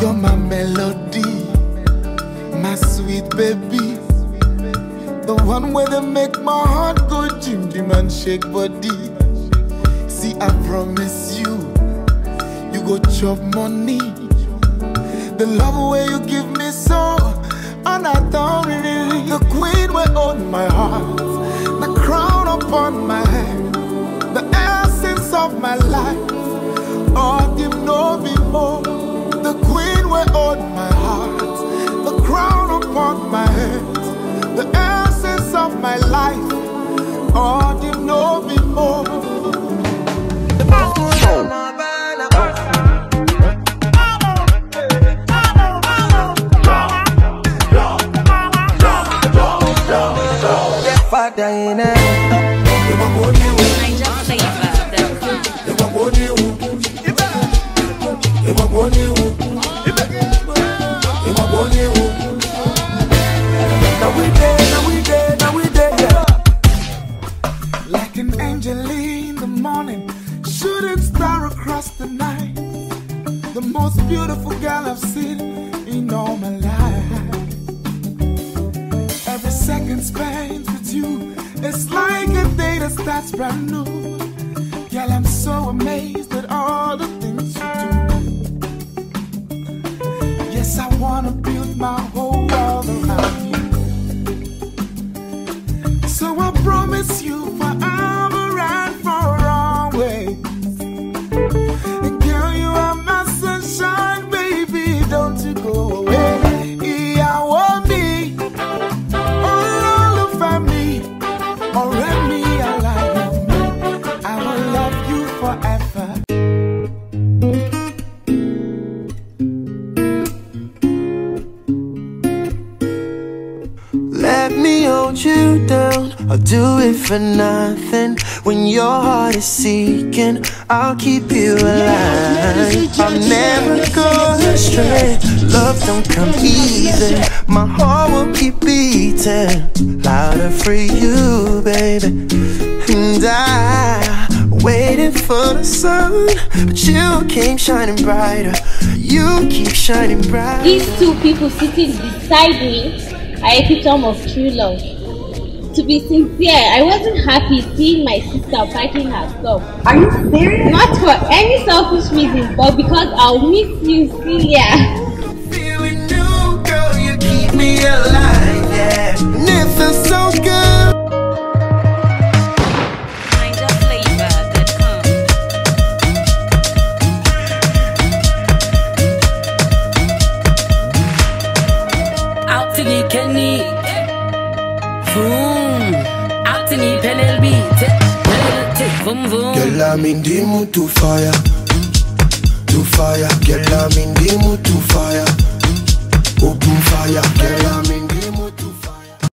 You're my melody, my sweet baby, the one where they make my heart go jim jim and shake body. See, I promise you, you go chop money. The love way you give me so, and I don't really. The queen will own my heart, the crown upon my head, the essence of my life. Oh, give no be more. The queen will own my heart, the crown upon my head, the essence of my life. Oh, give no be more. Like an angel in the morning, shooting star across the night, the most beautiful girl I've seen in all my life. Every second spent with you, it's like a day that starts brand new. Girl, I'm so amazed at all the things you do. Yes, I wanna build my whole world around you. So I promise you forever and for always. And girl, you are my sunshine, baby, don't you go away. I want me, all over me, already alive with me. I will love you forever. Let me hold you down, I'll do it for nothing. When your heart is seeking, I'll keep you alive. I'll never go astray. Love don't come easy. My heart will keep beating louder for you, baby. And I waited for the sun, but you came shining brighter. You keep shining brighter. These two people sitting beside me are epitome of true love. To be sincere, I wasn't happy seeing my sister packing her stuff. Are you serious? Not for any selfish reason, but because I'll miss you, Celia. Feeling new, girl, you keep me alive, yeah. And it feels so good. Out to the Kenny, boom. Out to the PLB, boom boom. Girl, I'm in the mood to fire, to fire. Girl, I'm in the mood to fire, open fire. Girl,